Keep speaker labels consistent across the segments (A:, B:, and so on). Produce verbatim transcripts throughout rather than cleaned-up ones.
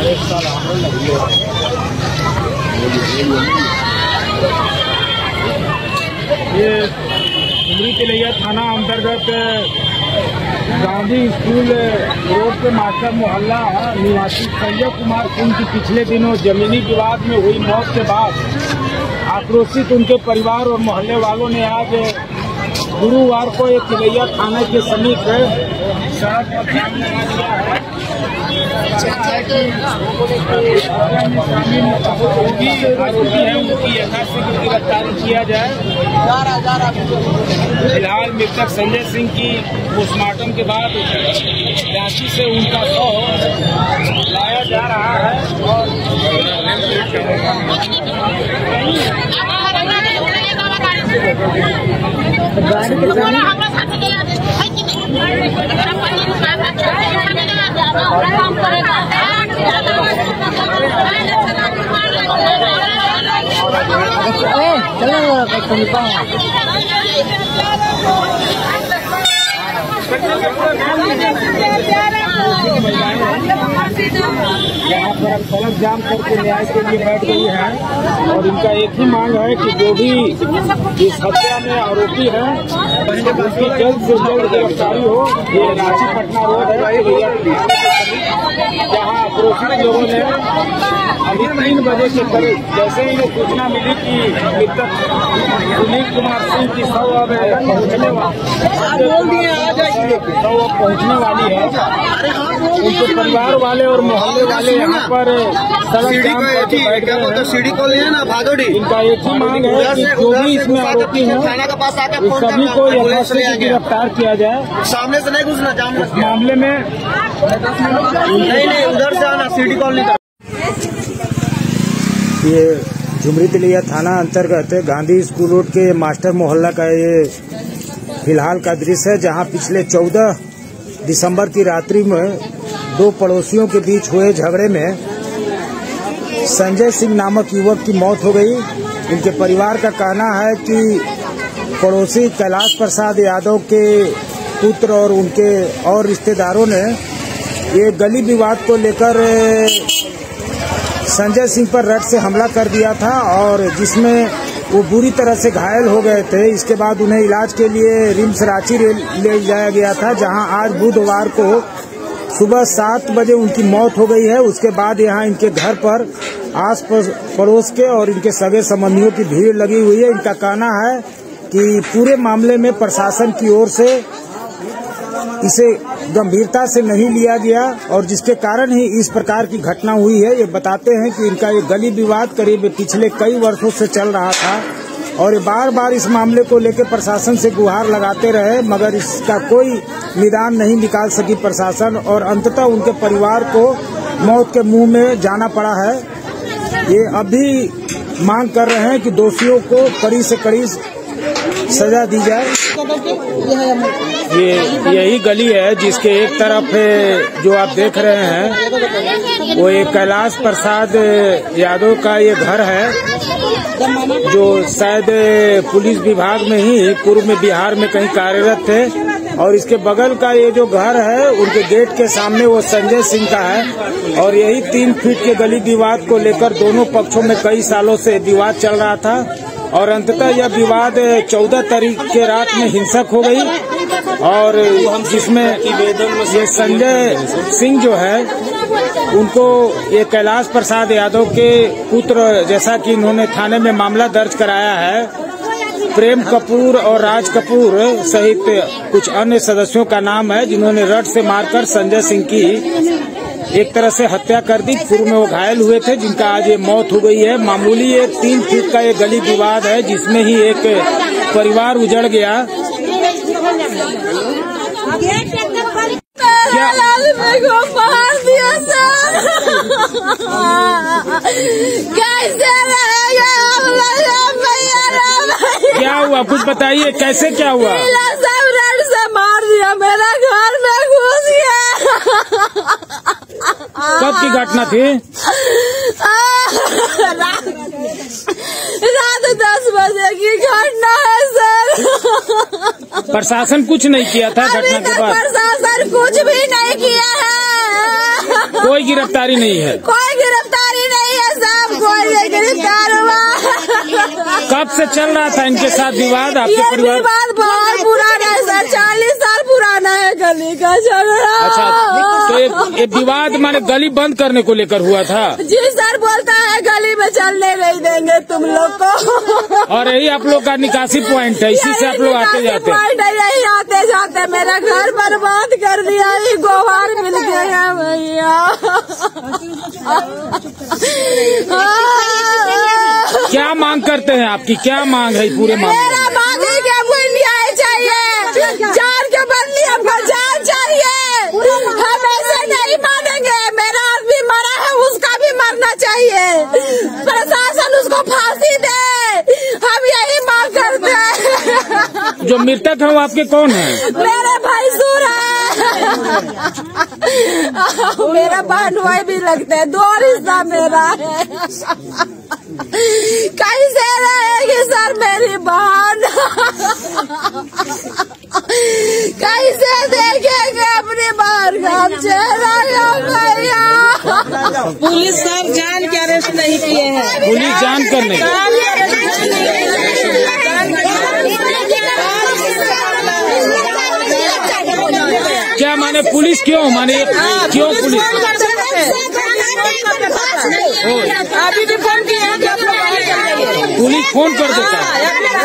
A: ये झुमरी तिलैया थाना अंतर्गत गांधी स्कूल रोड के मास्टर मोहल्ला निवासी संजय कुमार सिंह की पिछले दिनों जमीनी विवाद में हुई मौत के बाद आक्रोशित उनके परिवार और मोहल्ले वालों ने आज गुरुवार को एक तिलैया थाना के समीप सड़क पर जाम लगा दिया है। आरोपी है उनकी यथाशीघ्र गिरफ्तारी किया जाए। फिलहाल मृतक संजय सिंह की पोस्टमार्टम के बाद रांची से उनका शव लाया जा रहा है और गाड़ी के यहाँ पर अब सड़क जाम करके न्याय के लिए बैठ गई है और इनका एक ही मांग है कि जो भी इस हत्या में आरोपी है उसकी जल्द से जल्द गिरफ्तारी हो। ये रांची पटना रोड है जहाँ आक्रोशित लोगों ने अभी तीन बजे के करीब जैसे ही ये सूचना मिली कि मृतक सुनील कुमार सिंह की शव अब पहुँचने शव पहुँचने वाली है, उनके परिवार वाले और मोहल्ले वाले यहाँ पर सड़क जाम करके बैठ गए हैं। सीढ़ी कॉलोनी है ना भादोड़ी, इनका एक ही मांग है कि जो भी इसमें आरोपी है सभी को यथाशीघ्र गिरफ्तार किया जाए। सामने से नहीं घुसना जाम इस मामले में नहीं नहीं उधर से आना सीढ़ी कॉलोनी।
B: ये झुमरी तिलैया थाना अंतर्गत गांधी स्कूल रोड के मास्टर मोहल्ला का ये फिलहाल का दृश्य है, जहां पिछले चौदह दिसंबर की रात्रि में दो पड़ोसियों के बीच हुए झगड़े में संजय सिंह नामक युवक की मौत हो गई। इनके परिवार का कहना है कि पड़ोसी कैलाश प्रसाद यादव के पुत्र और उनके और रिश्तेदारों ने ये गली विवाद को लेकर संजय सिंह पर रड से हमला कर दिया था और जिसमें वो बुरी तरह से घायल हो गए थे। इसके बाद उन्हें इलाज के लिए रिम्स रांची ले जाया गया था, जहां आज बुधवार को सुबह सात बजे उनकी मौत हो गई है। उसके बाद यहां इनके घर पर आस पड़ोस के और इनके सगे संबंधियों की भीड़ लगी हुई है। इनका कहना है कि पूरे मामले में प्रशासन की ओर से इसे गंभीरता से नहीं लिया गया और जिसके कारण ही इस प्रकार की घटना हुई है। ये बताते हैं कि इनका ये गली विवाद करीब पिछले कई वर्षों से चल रहा था और ये बार बार इस मामले को लेकर प्रशासन से गुहार लगाते रहे, मगर इसका कोई निदान नहीं निकाल सकी प्रशासन और अंततः उनके परिवार को मौत के मुंह में जाना पड़ा है। ये अभी मांग कर रहे हैं कि दोषियों को कड़ी से कड़ी सजा दी जाए। ये यही गली है जिसके एक तरफ जो आप देख रहे हैं वो एक कैलाश प्रसाद यादव का ये घर है, जो शायद पुलिस विभाग में ही पूर्व में बिहार में कहीं कार्यरत थे। और इसके बगल का ये जो घर है उनके गेट के सामने वो संजय सिंह का है और यही तीन फीट के गली विवाद को लेकर दोनों पक्षों में कई सालों से विवाद चल रहा था और अंततः यह विवाद चौदह तारीख के रात में हिंसक हो गई और जिसमें ये संजय सिंह जो है उनको ये कैलाश प्रसाद यादव के पुत्र, जैसा कि इन्होंने थाने में मामला दर्ज कराया है, प्रेम कपूर और राज कपूर सहित कुछ अन्य सदस्यों का नाम है, जिन्होंने रड से मारकर संजय सिंह की एक तरह से हत्या कर दी। पूर्व में वो घायल हुए थे, जिनका आज ये मौत हो गई है। मामूली एक तीन फीट का ये गली विवाद है जिसमें ही एक परिवार उजड़ गया। क्या
C: मार दिया सर, कैसे
A: क्या हुआ कुछ बताइए, कैसे क्या हुआ?
C: सब रड से मार दिया, मेरा घर में घुस गया।
A: कब की घटना थी?
C: रात दस बजे की घटना है सर।
A: प्रशासन कुछ नहीं किया था घटना के बाद?
C: प्रशासन कुछ भी नहीं किया है।
A: कोई
B: कोई गिरफ्तारी नहीं है?
C: कोई गिरफ्तारी नहीं है साहब, कोई नहीं गिरफ्तार हुआ।
B: कब से चल रहा था इनके साथ विवाद आपके
C: ये
B: परिवार?
C: विवाद बहुत पुराना है सर, चालीस साल पुराना है गली का झगड़ा।
B: अच्छा, तो ये, ये विवाद माने गली बंद करने को लेकर हुआ था?
C: जी सर, बोलता है गली में चलने नहीं देंगे तुम लोग को। और
B: यही आप लोग का निकासी पॉइंट है, इसी से आप लोग आते जाते हैं?
C: यही आते जाते मेरा घर बर्बाद कर दिया, ये गोहार मिल गया भैया।
B: क्या मांग करते हैं आपकी, क्या मांग है पूरे मामले?
C: मेरा मांग है कि हमको न्याय चाहिए, जान के बदले हमको जान चाहिए। हम ऐसे नहीं मानेंगे, मेरा आदमी मरा है उसका भी मरना चाहिए, प्रशासन उसको फांसी दे, हम यही मांग करते हैं।
B: जो मृतक है वो आपके कौन है?
C: मेरे भैंसुर है, मेरा बहन भाई भी लगते हैं, दो रिश्ता मेरा है। कैसे रहेगी सर मेरी बहन, कैसे देखेंगे अपनी बहन का चेहरा भैया?
D: पुलिस सर जान के अरेस्ट नहीं किए हैं,
B: पुलिस जान कर नहीं। क्या माने पुलिस क्यों माने क्यों पुलिस?
D: अभी भी फोन किया है,
B: पुलिस फोन कर देता है।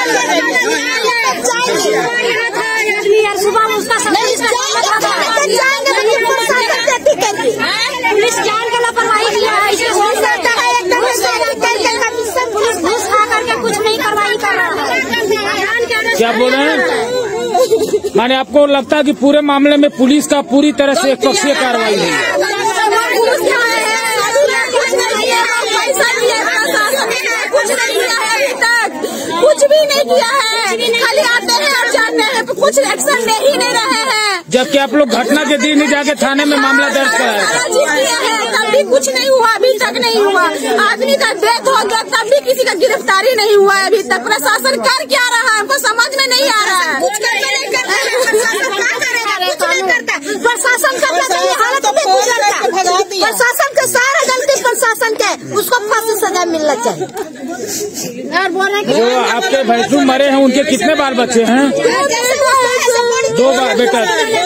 E: सुबह उसका पुलिस जान के लापरवाही किया है, पुलिस घूस खा करके कुछ नहीं कार्रवाई कर रहा है।
B: क्या बोल रहे हैं? माने आपको लगता है कि पूरे मामले में पुलिस का पूरी तरह से एक पक्षीय कार्रवाई हुई है?
C: कुछ भी नहीं किया है, खाली आते हैं और जाते हैं, कुछ एक्शन ले ही नहीं रहे हैं।
B: जबकि आप लोग घटना के दिन ही जाके थाने में मामला दर्ज कराया
C: है, तब भी कुछ नहीं हुआ, अभी तक नहीं हुआ। आदमी का डेथ हो गया तब भी किसी का गिरफ्तारी नहीं हुआ है अभी तक। प्रशासन कर क्या रहा है हमको समझ में नहीं आ रहा है।
E: प्रशासन का प्रशासन का सारा गलती प्रशासन के, उसको फांसी सजा मिलना चाहिए।
B: जो आपके भैंसू मरे हैं उनके कितने बाल बच्चे हैं? दो बार बेटा।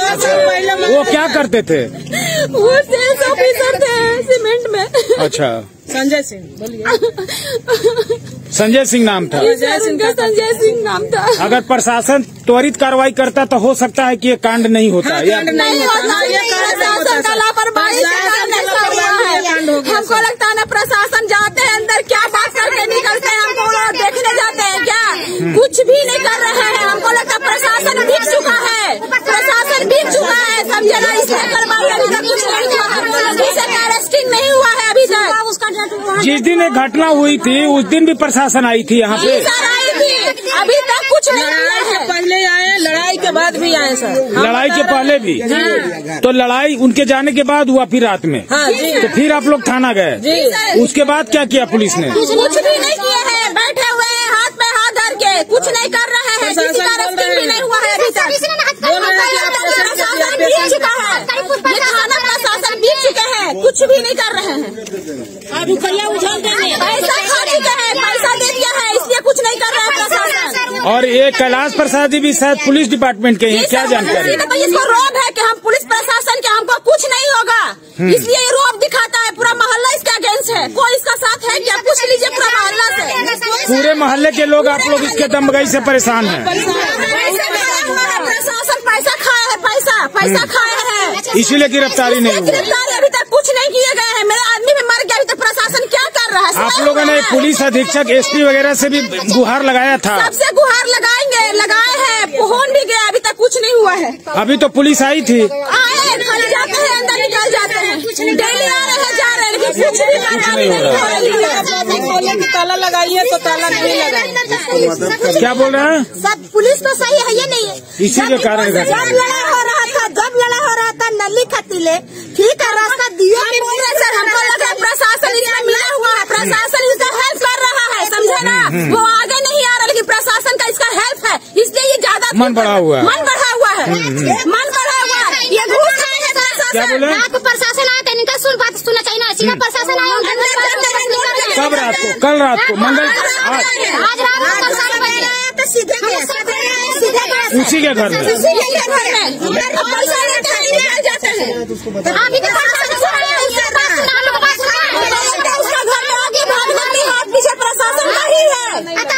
B: वो क्या करते थे?
C: वो सेल्स ऑफिसर थे सीमेंट में।
B: अच्छा,
D: संजय सिंह बोलिए।
B: संजय सिंह नाम था?
C: उनका संजय सिंह नाम था।
B: अगर प्रशासन त्वरित कार्रवाई करता तो हो सकता है कि ये कांड नहीं होता।
D: हाँ,
B: या
D: नहीं होता,
C: प्रशासन का लापरवाही है। हमको लगता है ना प्रशासन जाते हैं अंदर क्या बात करके निकलते हैं, हमको देखने जाते हैं क्या, कुछ भी नहीं कर रहे हैं। हमको लगता है प्रशासन बिक चुका है, प्रशासन बिक चुका है, समझे ना, इसलिए कार्रवाई अभी तक कुछ नहीं हुआ है, अरेस्टिंग नहीं हुआ है अभी तक। उसका
B: जिस दिन ये घटना हुई थी उस दिन भी प्रशासन आई थी यहाँ पे?
C: आई थी, अभी तक कुछ नहीं हुआ है।
D: पहले आए, लड़ाई के बाद भी आए सर।
B: लड़ाई के पहले भी? तो लड़ाई उनके जाने के बाद हुआ फिर रात में?
D: हाँ जी।
B: तो फिर आप लोग थाना गए, उसके बाद क्या किया पुलिस ने?
C: कुछ भी नहीं किए हैं, बैठे हुए हैं हाथ में हाथ धर के, कुछ नहीं कर रहे हैं, किसी का अरेस्टिंग भी नहीं हुआ है अभी तक। प्रशासन बीत चुका है, ये थाना प्रशासन बीत चुके हैं, कुछ भी नहीं कर रहे हैं।
E: अभी रुपया उछाल देंगे,
C: पैसा खा चुके हैं, पैसा दे दिया है, इसलिए कुछ नहीं कर रहे हैं प्रशासन।
B: और ये कैलाश प्रसाद जी भी शायद पुलिस डिपार्टमेंट के हैं, क्या जानकारी?
C: तो इसको रोब है कि हम पुलिस प्रशासन के, हमको कुछ नहीं होगा, इसलिए ये रोब दिखाता है। पूरा मोहल्ला इसके अगेंस्ट है, कोई इसका साथ है क्या? पूछ लीजिए पूरा मोहल्ला से।
B: पूरे मोहल्ले के लोग आप लोग इसके दमगई से परेशान हैं?
C: प्रशासन पैसा खाया है, पैसा पैसा खाया है,
B: इसीलिए गिरफ्तारी नहीं हुई।
C: गिरफ्तारी अभी तक कुछ नहीं किए गए हैं। मेरा आदमी भी मर गया, अभी तक प्रशासन क्या कर रहा है?
B: आप लोगों ने पुलिस अधीक्षक, एसपी वगैरह से भी गुहार लगाया था?
C: सबसे गुहार लगाएंगे, लगाए हैं, फोन भी गया, अभी तक कुछ नहीं हुआ है।
B: अभी तो पुलिस आई थी।
C: आए खाली जाते हैं, अंदर निकल जाते हैं, डेली आ रहे हैं, जा रहे हैं, लेकिन कुछ भी कार्रवाई नहीं हो रही है।
D: खोले की ताला लगाइए तो ताला नहीं लगा।
B: क्या बोल रहे हैं?
E: सब पुलिस तो सही है, ये नहीं है।
B: इसी के कारण
E: जब लड़ाई हो रहा था, जब लड़ाई हो रहा था नली खतीले, ठीक है, रास्ता दिया
C: सर। हमको लगा प्रशासन इसमें मिला हुआ है, प्रशासन इसका हेल्प कर रहा है, समझे ना, वो आगे नहीं आ रहा, लेकिन प्रशासन का इसका हेल्प है, इसलिए ये ज्यादा
B: मन बढ़ा हुआ है,
C: मन बढ़ा हुआ है, मन बढ़ा हुआ है, ये घूस रहे हैं प्रशासन।
B: क्या बोले?
E: प्रशासन आते इनका सुन बात
F: प्रशासन आया।
B: कब रात को? कल रात को? मंगल? आज
F: आज रात को तो सीधे सीधे
B: उसी के घर में?
F: अभी तो प्रशासन का ही है।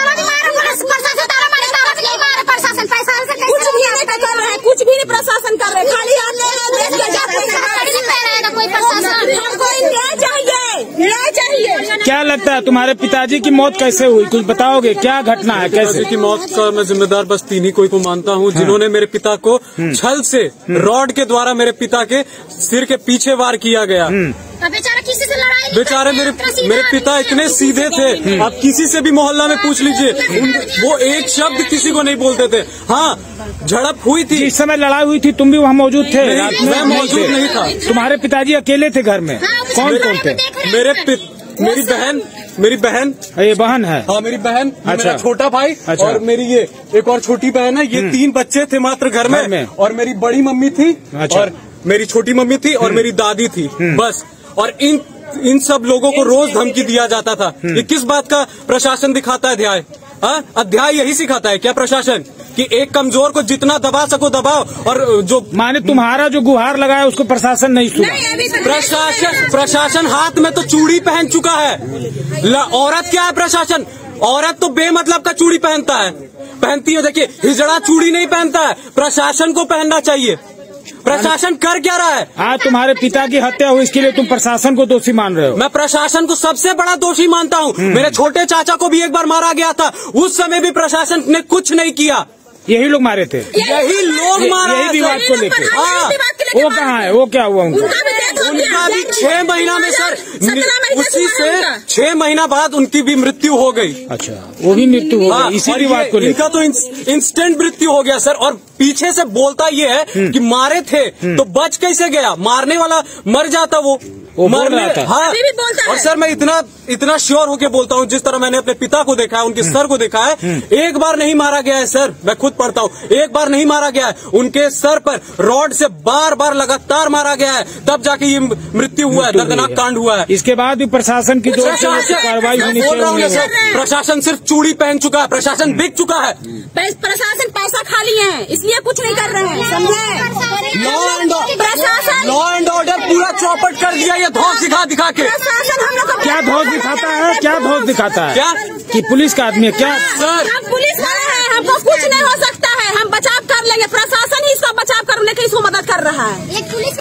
F: प्रशासन पैसा कुछ भी नहीं कर रहे हैं, कुछ भी नहीं प्रशासन कर रहे हैं, खाली कोई प्रशासन हमको न्याय चाहिए, न्याय चाहिए।
B: क्या लगता है तुम्हारे पिताजी की मौत कैसे हुई? कुछ बताओगे? क्या घटना है? कैसे
G: की मौत का मैं जिम्मेदार बस तीन ही कोई को मानता हूँ, जिन्होंने मेरे पिता को छल से रॉड के द्वारा मेरे पिता के सिर के पीछे वार किया गया।
F: बेचारा किसी से लड़ाई नहीं
G: बेचारे मेरे मेरे पिता इतने सीधे थे, आप किसी से भी मोहल्ला में पूछ लीजिए, वो एक शब्द किसी को नहीं बोलते थे। हाँ, झड़प हुई थी,
B: जिस समय लड़ाई हुई थी तुम भी वहाँ मौजूद थे?
G: मैं मौजूद नहीं था।
B: तुम्हारे पिताजी अकेले थे घर में? कौन कौन थे?
G: मेरे मेरी बहन मेरी बहन
B: ये बहन है?
G: हाँ, मेरी बहन,
B: अच्छा।
G: मेरा छोटा भाई,
B: अच्छा।
G: और मेरी ये एक और छोटी बहन है। ये तीन बच्चे थे मात्र घर में,
B: में।
G: और मेरी बड़ी मम्मी थी,
B: अच्छा।
G: और मेरी छोटी मम्मी थी, और मेरी दादी थी, बस। और इन इन सब लोगों को रोज धमकी दिया जाता था। ये किस बात का प्रशासन दिखाता है अध्याय? हाँ, अध्याय यही सिखाता है क्या प्रशासन कि एक कमजोर को जितना दबा सको दबाओ, और जो
B: माने तुम्हारा जो गुहार लगाया उसको प्रशासन नहीं सुना?
G: प्रशासन प्रशासन हाथ में तो चूड़ी पहन चुका है। औरत क्या है? प्रशासन औरत तो बेमतलब का चूड़ी पहनता है, पहनती है। देखिए, हिजड़ा चूड़ी नहीं पहनता है, प्रशासन को पहनना चाहिए। प्रशासन कर क्या रहा है?
B: आज तुम्हारे पिता की हत्या हुई, इसके लिए तुम प्रशासन को दोषी मान रहे हो?
G: मैं प्रशासन को सबसे बड़ा दोषी मानता हूँ। मेरे छोटे चाचा को भी एक बार मारा गया था, उस समय भी प्रशासन ने कुछ नहीं किया।
B: यही लोग मारे थे?
G: यही लोग मारा है,
B: यही विवाद को लेकर?
G: हाँ,
B: वो कहाँ है? वो क्या हुआ उनको?
G: उनका भी छह महीना में सर, उसी से छह महीना बाद उनकी भी मृत्यु हो गई।
B: अच्छा, वो भी मृत्यु हो गई इसी विवाद को लेकर?
G: इनका तो इंस्टेंट मृत्यु हो गया सर। और पीछे से बोलता ये है कि मारे थे तो बच कैसे गया? मारने वाला मर जाता, वो
B: वो बोल रहा था।
G: हाँ, और सर मैं इतना इतना श्योर होके बोलता हूँ, जिस तरह मैंने अपने पिता को देखा है, उनके सर को देखा है, एक बार नहीं मारा गया है सर। मैं खुद पढ़ता हूँ, एक बार नहीं मारा गया है। उनके सर पर रॉड से बार बार लगातार मारा गया है, तब जाके ये मृत्यु हुआ है, दर्दनाक कांड हुआ है।
B: इसके बाद भी प्रशासन की जो कार्रवाई होनी चाहिए।
G: प्रशासन सिर्फ चूड़ी पहन चुका है, प्रशासन बिक चुका है।
C: प्रशासन पैसा खा लिए हैं, इसलिए कुछ नहीं कर रहे हैं, समझे?
G: लॉ एंड
C: प्रशासन
G: लॉ एंड ऑर्डर पूरा चौपट कर दिया, ये धौंस दिखा दिखा के।
C: प्रशासन हम लोग
B: क्या धौंस दिखाता है? क्या धौंस दिखाता है?
G: क्या
B: कि पुलिस का आदमी है क्या?
G: सर,
C: हम पुलिस वाले हैं, हमको कुछ नहीं हो सकता है, हम बचाव कर लेंगे। प्रशासन ही इसका बचाव करने की इसको मदद कर रहा है।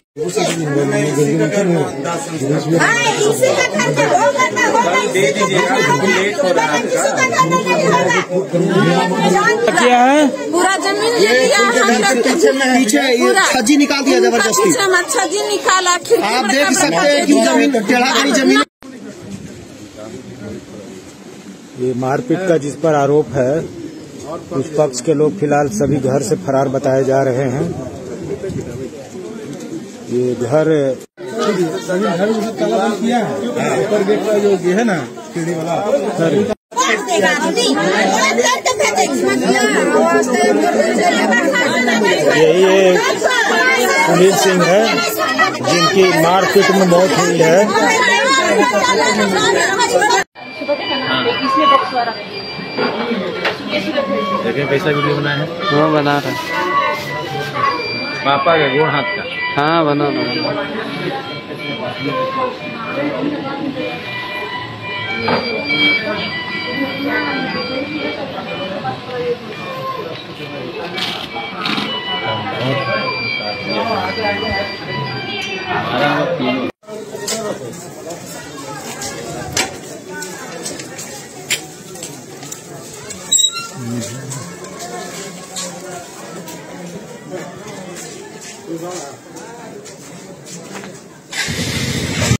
B: क्या है?
C: पूरा जमीन ले लिया हम लोग,
H: पीछे छज्जी निकाल दिया जबरदस्ती।
C: छज्जी निकाला,
H: आप देख सकते हैं कि जमीन टेढ़ा करी जमीन।
B: ये मारपीट का जिस पर आरोप है, उस पक्ष के लोग फिलहाल सभी घर से फरार बताए जा रहे हैं। ये घर घर किया है, ऊपर गेट का जो ये है ना सीढ़ी वाला, यही सुनील सिंह है जिनकी मारपीट में मौत हुई है।
I: देखिए कैसा वीडियो बना है?
J: हाँ बना रहा।
I: पापा के गोड़ हाथ का?
J: हाँ बना रहा।
B: Mm-hmm.